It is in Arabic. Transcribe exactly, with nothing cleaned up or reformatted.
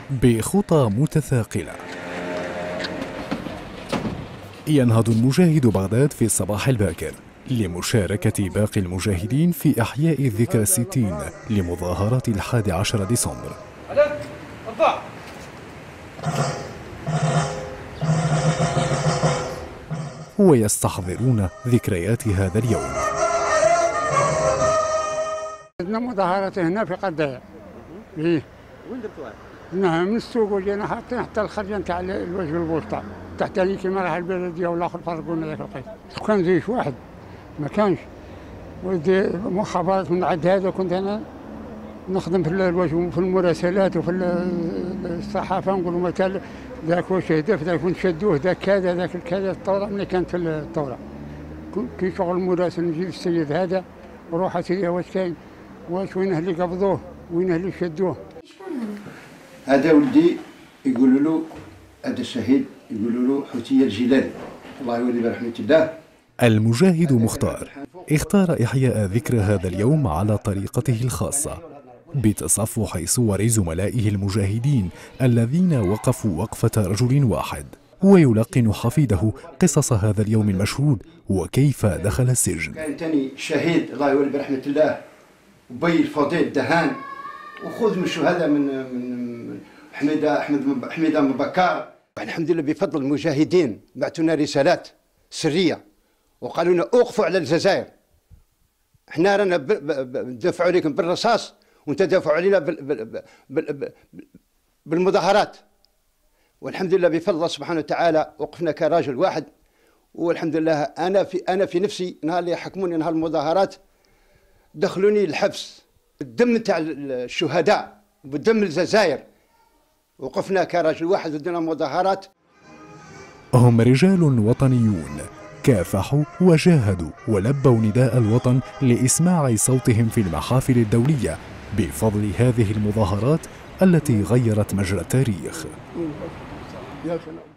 بخطى متثاقلة ينهض المجاهد بغداد في الصباح الباكر لمشاركة باقي المجاهدين في إحياء الذكرى الستين لمظاهرات الحادي عشر ديسمبر. ويستحضرون ذكريات هذا اليوم. عندنا مظاهرات هنا في قضايا. ايه وين درتوها؟ نعم من السوق وجينا حاطين حتى الخرجه نتاع الوجه الوسطى تحت اللي كيما راه البلديه والاخر فرقونا ذاك الوقت. كان جيش واحد ما كانش ودي مخابرات من عند هذا. كنت انا نخدم في الوجه في المراسلات وفي الصحافه نقولوا مثلا ذاك واش هدف ذاك وين شدوه ذاك كذا ذاك كذا. الثوره ملي كانت في الثوره كي شغل المراسل نجي للسيد هذا وروح اسيدي واش كاين واش وين اللي قبضوه وين اللي شدوه. هذا ولدي يقولوا له هذا الشهيد يقولوا له حوتية الجيلاني الله يولي برحمة الله. المجاهد مختار اختار إحياء ذكرى هذا اليوم على طريقته الخاصة بتصفح صور زملائه المجاهدين الذين وقفوا وقفة رجل واحد، ويلقن حفيده قصص هذا اليوم المشهود وكيف دخل السجن. كان ثاني شهيد الله يولي برحمة الله وبي الفضيل دهان وخذ من الشهداء من من حميده احمد حميده بن بكار. الحمد لله بفضل المجاهدين بعثونا رسالات سريه وقالوا لنا اوقفوا على الجزائر، احنا رانا ندافعوا عليكم بالرصاص وانت دافعوا علينا بالمظاهرات. والحمد لله بفضل الله سبحانه وتعالى وقفنا كراجل واحد. والحمد لله انا في انا في نفسي نهار اللي حكموني نهار المظاهرات دخلوني الحبس بالدم تاع الشهداء وبالدم الجزائر. وقفنا كرجل واحد ضدنا مظاهرات. هم رجال وطنيون كافحوا وجاهدوا ولبوا نداء الوطن لإسماع صوتهم في المحافل الدولية بفضل هذه المظاهرات التي غيرت مجرى التاريخ.